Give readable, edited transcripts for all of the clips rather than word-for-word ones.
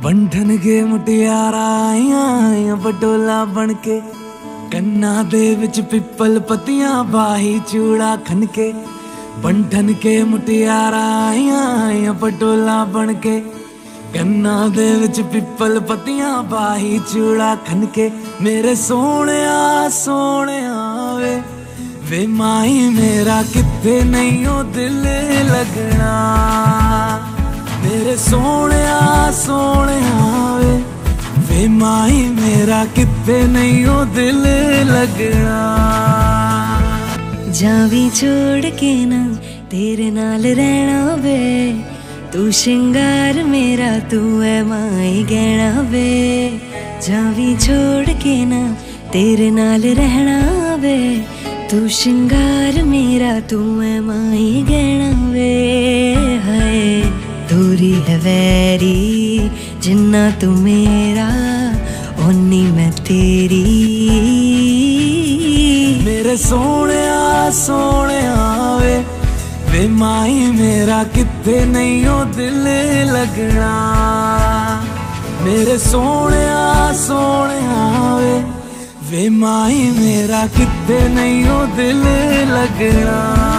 बंधन के मुटियारा आईया बटोला बनके कन्ना दे विच पिपल पतियां बाही चूड़ा खनके। बंधन के मुटियारा आईया बटोला बनके कन्ना दे विच पिपल पतियां बाही चूड़ा खनके। मेरे सोने वे माही मेरा किथे नहीं ओ दिल लगना। मेरे सोने वे माही मेरा किथे नहीं ओ दिल लगना। जावी छोड़ के ना तेरे नाल रहना वे, तू श्रृंगार मेरा तू है माही गहना वे। जावी छोड़ के ना तेरे नाल रहना वे, तू श्रृंगार मेरा तू है माही गहना वे। हाय दूरी है वैरी जिन्ना तू मेरा ओनी मैं तेरी। मेरे सोने वे माही मेरा किथे नहीं ओ दिल लगना। मेरे सोने वे माही मेरा किथे नहीं ओ दिल लगना।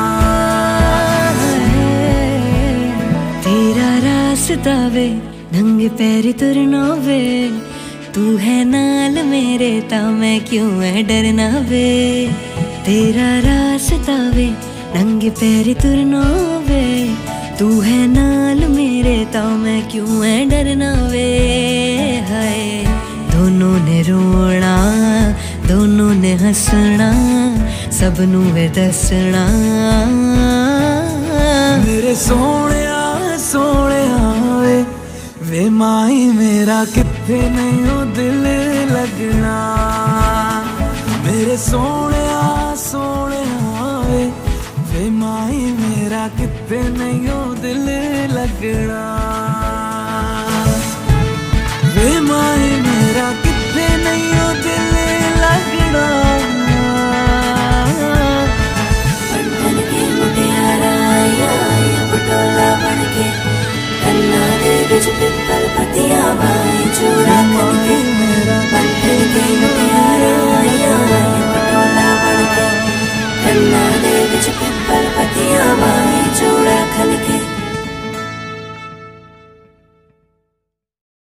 तेरा रास्ता वे नंगे पैर तुरना वे, तू है नाल मेरे ता मैं क्यों है डरना वे। तेरा रास्ता वे नंगे पैर तुरना वे, तू है नाल मेरे ता मैं क्यों है डरना वे। हाय दोनों ने रोना दोनों ने हंसना सबनू वे दसना। मेरे सोने वे माही मेरा किथे नहीं ओ दिल लगना। मेरे सोने वे माही मेरा किथे नहीं ओ दिल लगना।